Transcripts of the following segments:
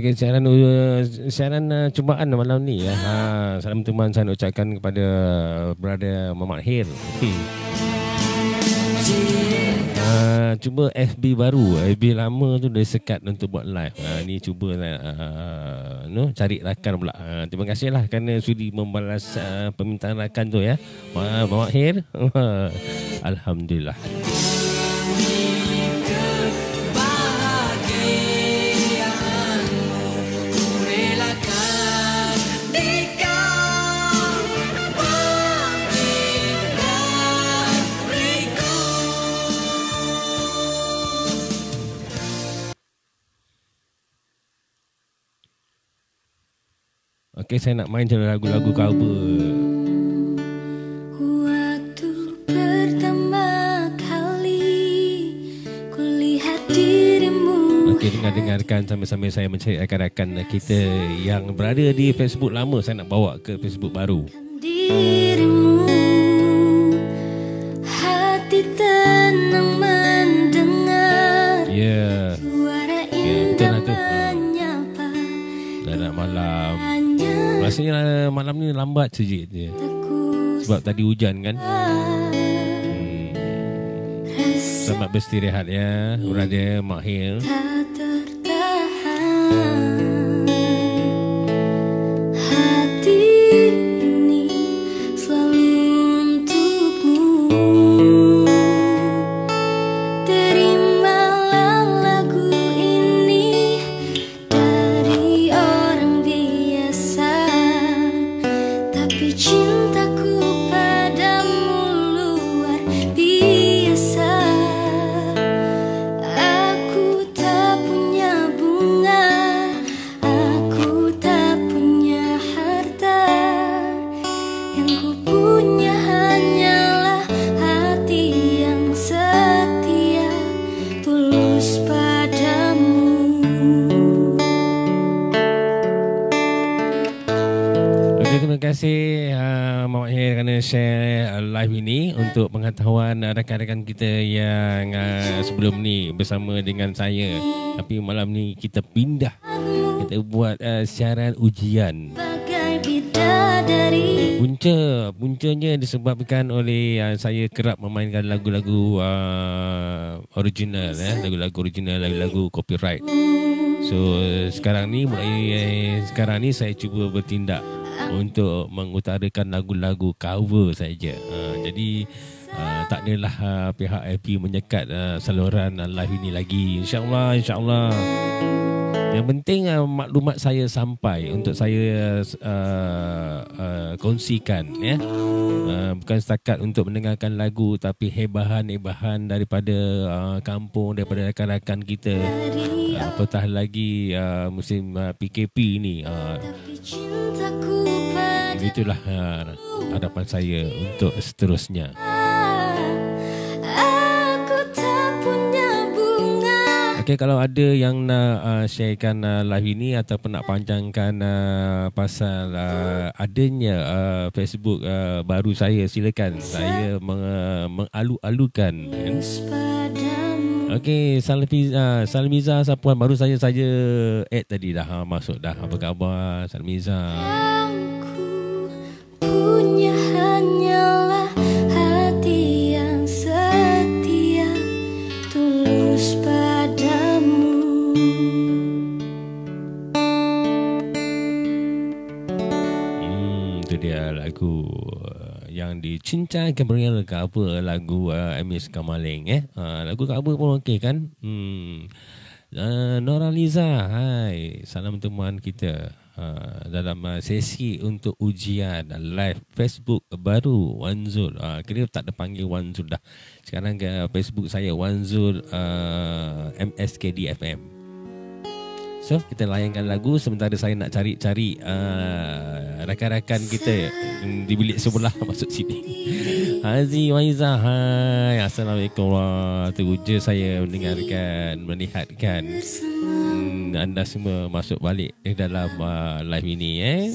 Okey, siaran cubaan malam ni ya. Salam teman saya nak ucapkan kepada brother Muhammad Hir. Cuba FB baru, FB lama tu dah sekat untuk buat live. Ni cuba cari rakan pula. Terima kasihlah kerana sudi membalas permintaan rakan tu ya. Muhammad Hir. Alhamdulillah. Okey, saya nak main lagu-lagu cover. Waktu pertama kali kulihat dirimu. Okey, dengarkan sambil-sambil saya mencari rakan-rakan kita yang berada di Facebook lama. Saya nak bawa ke Facebook baru. Dirimu, hati tenang mendengar. Ya. Suara indah menyapa. Dah nak malam. Rasanya malam ni lambat sejik je. Sebab tadi hujan kan. Selamat beristirahat ya, brother Mak Hil. Hati ini selalu untukmu. Terimalah lagu ini dari orang biasa, tapi cintaku padamu luar biasa. Aku tak punya bunga, aku tak punya harta. Yang ku punya hanyalah hati yang setia, tulus padamu. Okey, terima kasih Muhammad Hir kerana share live ini untuk pengetahuan rakan-rakan kita yang sebelum ni bersama dengan saya. Tapi malam ni kita pindah. Kita buat siaran ujian. Bagai bidadari, Puncanya disebabkan oleh saya kerap memainkan lagu-lagu original lagu-lagu original, lagu-lagu copyright. So sekarang ni saya cuba bertindak untuk mengutarakan lagu-lagu cover saja. Jadi tak adalah pihak IP menyekat saluran live ini lagi. InsyaAllah. Yang penting maklumat saya sampai untuk saya kongsikan ya. Bukan setakat untuk mendengarkan lagu, tapi hebahan-hebahan daripada kampung, daripada rakan-rakan kita. Apatah lagi musim PKP ni. Itulah harapan saya untuk seterusnya. aku tak punya bunga. Okey, kalau ada yang nak sharekan live ini ataupun nak panjangkan pasal adanya Facebook baru saya, silakan. Saya mengalu-alukan kan? Okey, Salmiza Sapuan baru saja add tadi dah masuk dah. Apa khabar Salmiza? Punya hanyalah hati yang setia, tulus padamu. Itu dia lagu yang di Gabriel cover lagu Amis Kamaling lagu cover pun okey kan. Nora Liza, hai, salam teman kita dalam sesi untuk ujian live Facebook baru Wan Zul. Kira tak ada panggil Wan Zul dah. Sekarang ke Facebook saya Wan Zul MSKD FM. So kita layankan lagu sementara saya nak cari rakan-rakan kita di bilik sebelah masuk sini. Hazi Waiza, hai, Assalamualaikum. Teruja saya mendengarkan, melihatkan anda semua masuk balik di dalam live ini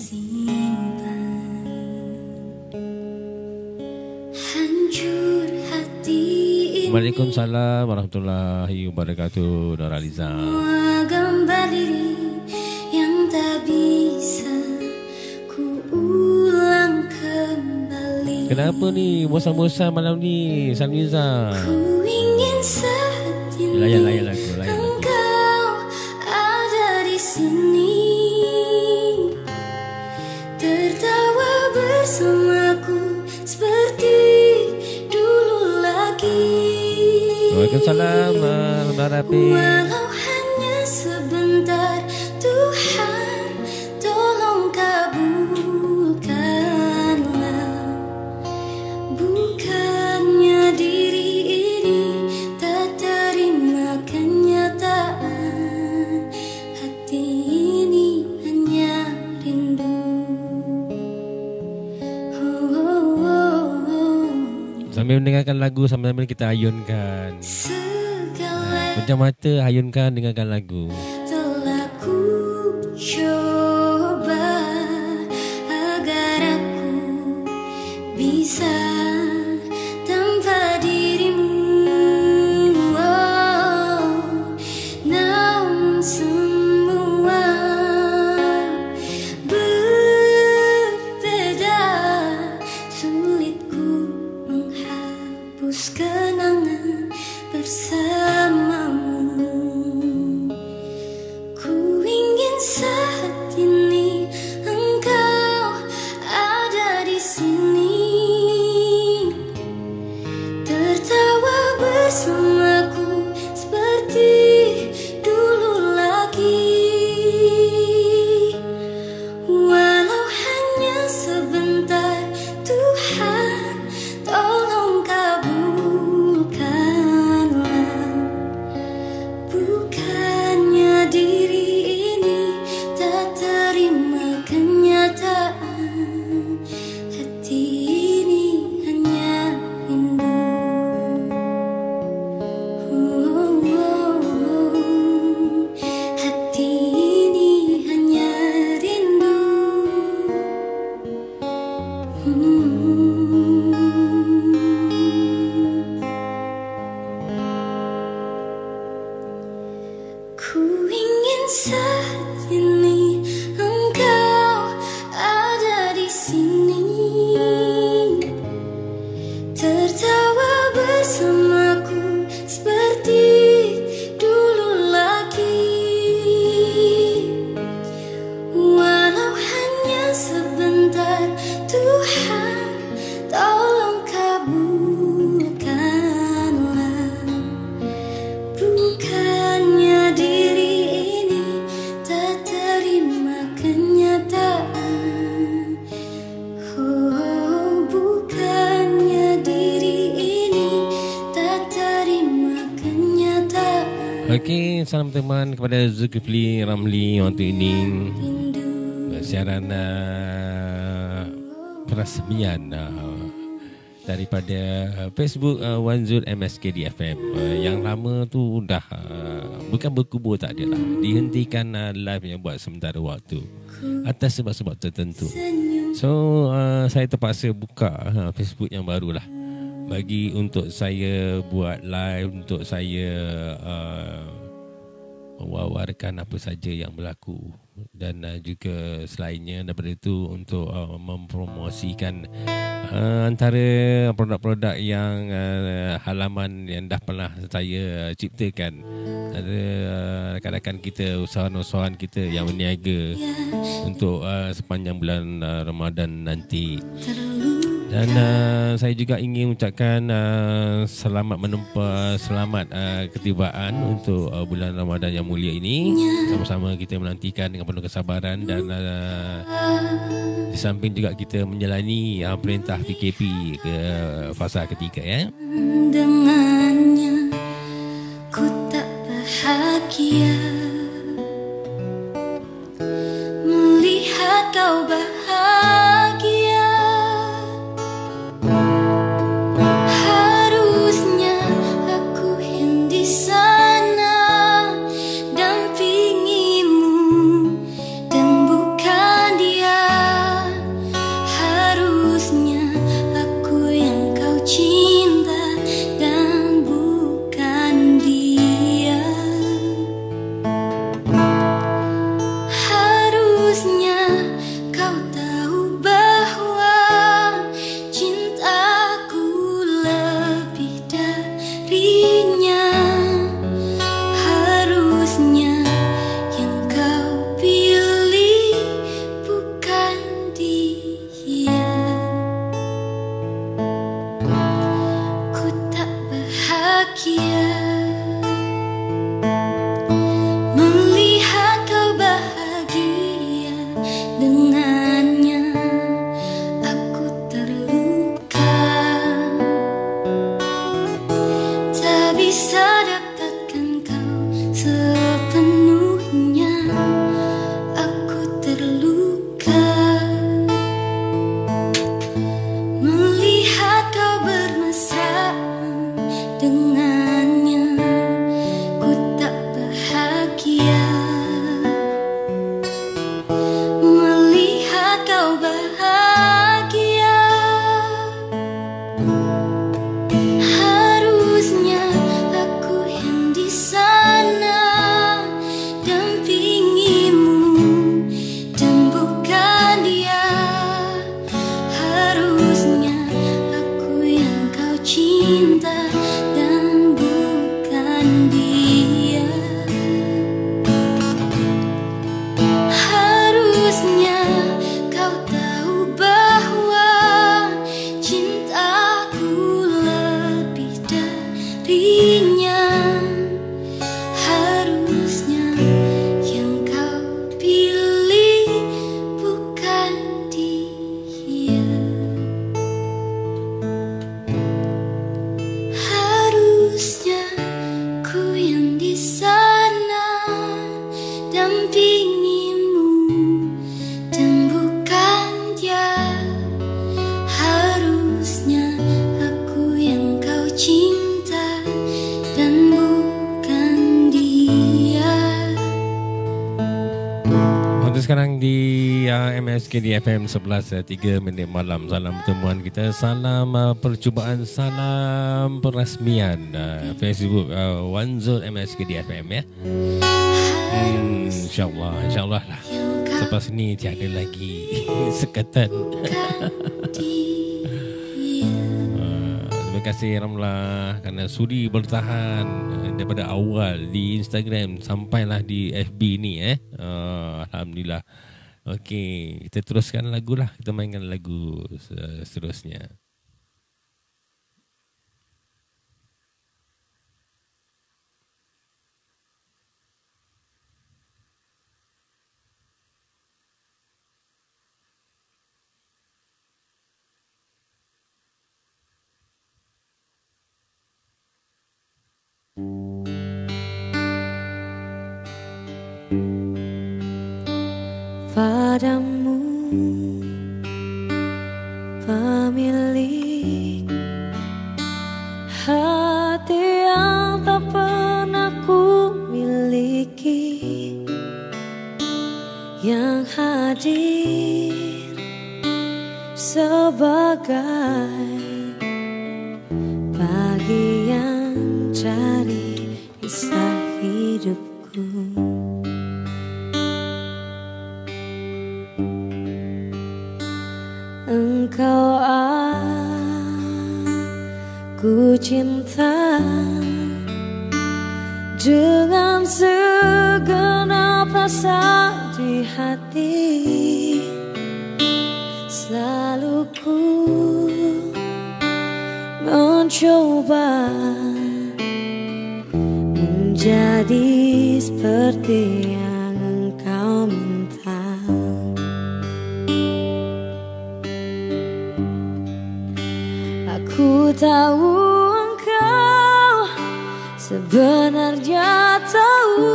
Hancur hati ini, Waalaikumsalam warahmatullahi wabarakatuh. Nora Liza. gambar diri Kenapa ni bosan-bosan malam ni Samiza? Ku ingin saat ini Layan lagu. engkau ada di sini, tertawa bersamaku seperti dulu lagi. Waalaikumsalam Barapi. Walau hanya sebentar, Tuhan tolong kabulkanlah. Bukannya diri ini tak terima kenyataan, hati ini hanya rindu. Sambil mendengarkan lagu, sambil kita ayunkan. Segala Pejam mata, ayunkan, dengarkan lagu. telah ku coba agar aku bisa tanpa dirimu. Oh, namun semua berbeda, sulit ku menghapus kenangan bersamamu. Ku ingin saat ini engkau ada di sini, tertawa bersamaku seperti dulu lagi. Walau hanya sebentar, Tuhan tolong kabulkanlah. Bukannya diri ini tak terima kenyataan, hati ini hanya rindu. Hati ini hanya rindu. Ku ingin saat ini engkau ada di sini, tertawa bersamaku seperti dulu lagi. Walau hanya sebentar, Tuhan tolong kabulkanlah. Bukannya diri ini tak terima kenyataan. Oh, bukannya diri ini tak terima kenyataan. Okey, salam teman kepada Zulkifli Ramli waktu ini. Rindu. Siaran perasmian daripada Facebook Wanzul MSKD FM. Yang lama tu dah bukan berkubur, tak ada lah, dihentikan live yang buat sementara waktu atas sebab-sebab tertentu. So saya terpaksa buka Facebook yang baru lah, bagi untuk saya buat live, untuk saya mewawarkan apa saja yang berlaku, dan juga selainnya daripada itu untuk mempromosikan antara produk-produk yang halaman yang dah pernah saya ciptakan. Ada rakan-rakan kita, usahawan-usahawan kita yang berniaga untuk sepanjang bulan Ramadan nanti. Dan saya juga ingin ucapkan selamat menempa, selamat ketibaan untuk bulan Ramadan yang mulia ini. Sama-sama kita menantikan dengan penuh kesabaran, dan di samping juga kita menjalani perintah PKP ke fasa ketiga, ya. Dengannya ku tak bahagia, melihat kau bahagia. Harusnya aku yang di sana dampingimu dan bukan dia. Harusnya aku yang kau cinta dan bukan dia. Harusnya kau MSK di FM 11.3 minit malam. Salam pertemuan kita, salam percubaan, salam perasmian Facebook One Zone MSK di FM ya. InsyaAllah lah. Selepas ni tiada lagi sekatan. Terima kasih Ramlah kerana sudi bertahan daripada awal di Instagram sampailah di FB ni Alhamdulillah. Okey, kita teruskan lagu lah. Kita mainkan lagu seterusnya. Padamu pemilik hati yang tak pernah ku miliki, yang hadir sebagai bagian dari kisah hidupku. Engkau aku cinta dengan segenap rasa di hati. Selalu ku mencoba menjadi seperti yang engkau minta. Aku tahu engkau sebenarnya tahu,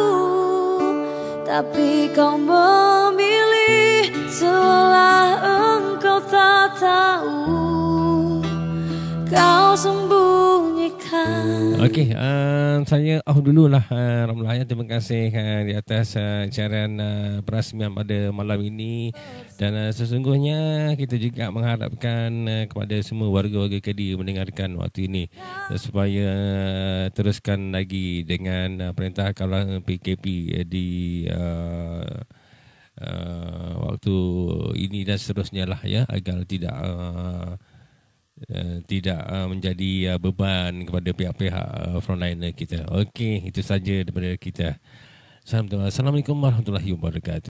tapi kau memilih seolah engkau tak tahu. Kau sembunyikan. Okey, saya off dululah Ramlah ya. Terima kasih di atas siaran perasmian pada malam ini. Dan sesungguhnya kita juga mengharapkan kepada semua warga-warga Kedah mendengarkan waktu ini supaya teruskan lagi dengan perintah kawalan PKP di waktu ini dan seterusnya lah ya, agar tidak menjadi beban kepada pihak-pihak frontliner kita. Okey, itu saja daripada kita. Assalamualaikum warahmatullahi wabarakatuh.